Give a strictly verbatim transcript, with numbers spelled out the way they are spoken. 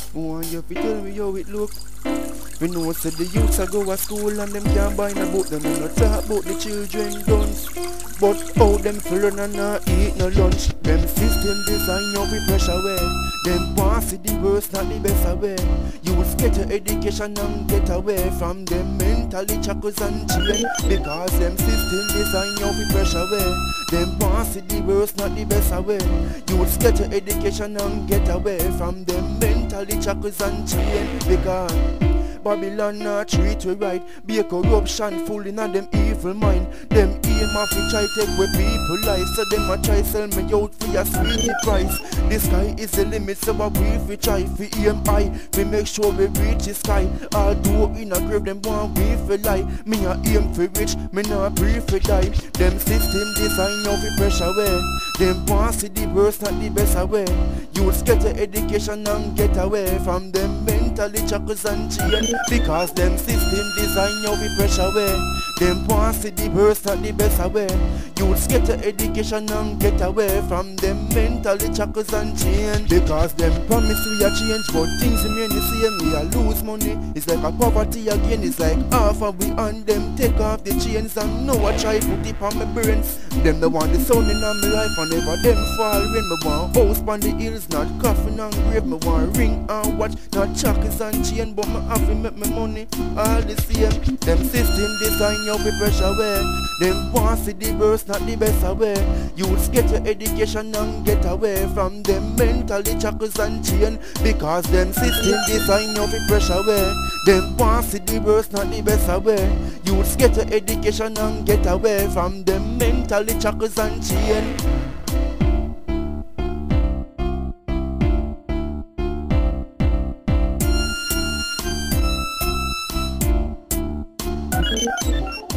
Oh, you fi tell me how it look. We know said the youths a go to school and them can't buy no book. Them no talk about the children guns, but how them fi run and not eat no lunch. Them system design how we pressure away. Them want see the worst, not the best away. You will get your education and get away from them mentally shackles and chain. Because them system design how we pressure away. Them want see the worst, not the best away. You will get your education and get away from them mentally shackles and chain. Because Babylon not treat we right. Be a corruption full in a them evil mind. Them aim off to try take with people life. So them a try sell me out for a sweetie price. The sky is the limit, so what we fi try fi aim high. We make sure we reach the sky. Although in a grave them want we fi lie. Me a aim fi rich, me not pray fi die. Them system design how fi pressure away. Them want see the worst, not the best away. Youths get your education and get away from them mentally shackles and chain. Because them system design how we pressure away. Them want see the worst, not the best away. Youths get your education and get away from them mentally shackles and chain. Because them promise we a change, but things remain the same. We a lose money, it's like a poverty again. It's like half of we on them take off the chains. And now I try put it on my brains. Them the want the sound in my life and never them fall when me want house on the hills, not coffin and grave. Me want ring and watch, not chocolates and chain. But me have to make me money all the same. Them system design how we pressure away. Them want see the worst, not the best away. Youths get your education and get away from them mentally shackles and chain. Because them system design how we pressure away. Them want see the worst, not the best away. Youths get your education and get away from them mentally shackles and chain. Thank you.